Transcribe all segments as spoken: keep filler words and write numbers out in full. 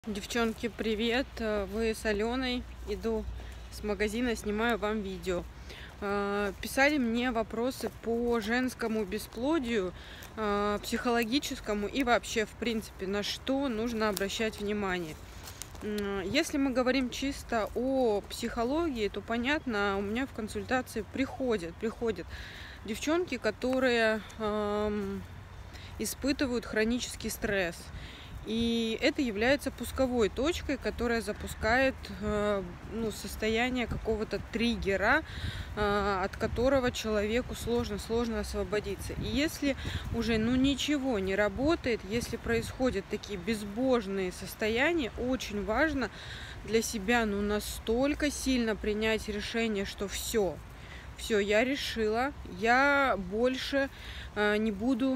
Девчонки, привет! Вы с Аленой. Иду с магазина, снимаю вам видео. Писали мне вопросы по женскому бесплодию, психологическому и вообще, в принципе, на что нужно обращать внимание. Если мы говорим чисто о психологии, то понятно, у меня в консультации приходят, приходят девчонки, которые эм, испытывают хронический стресс. И это является пусковой точкой, которая запускает э, ну, состояние какого-то триггера, э, от которого человеку сложно-сложно освободиться. И если уже ну, ничего не работает, если происходят такие безбожные состояния, очень важно для себя ну, настолько сильно принять решение, что все, все, я решила, я больше э, не буду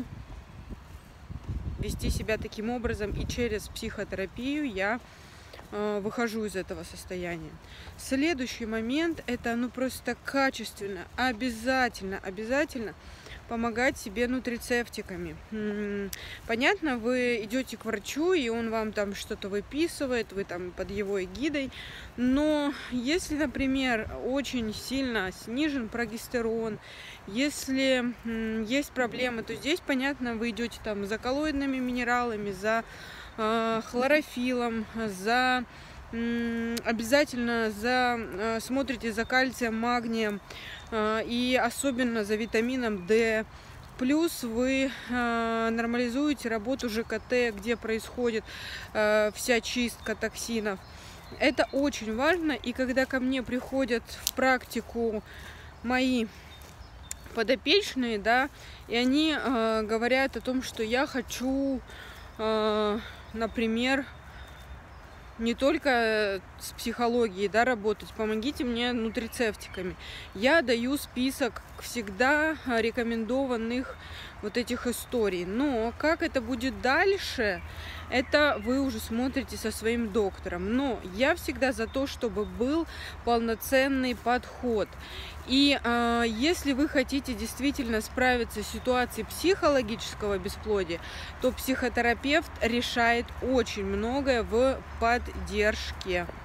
вести себя таким образом, и через психотерапию я э, выхожу из этого состояния. Следующий момент — это ну просто качественно, обязательно, обязательно помогать себе нутрицептиками. М-м, понятно, вы идете к врачу, и он вам там что-то выписывает, вы там под его эгидой, но если, например, очень сильно снижен прогестерон, если м, есть проблемы, то здесь, понятно, вы идете там за коллоидными минералами, за э, хлорофилом, за м, обязательно за э, смотрите за кальцием, магнием э, и особенно за витамином D. Плюс вы э, нормализуете работу ЖКТ, где происходит э, вся чистка токсинов. Это очень важно. И когда ко мне приходят в практику мои подопечные, да, и они э, говорят о том, что я хочу, э, например, не только с психологией, да, работать, помогите мне нутрицептиками. Я даю список всегда рекомендованных вот этих историй. Но как это будет дальше, это вы уже смотрите со своим доктором. Но я всегда за то, чтобы был полноценный подход. И э, если вы хотите действительно справиться с ситуацией психологического бесплодия, то психотерапевт решает очень многое в поддержке.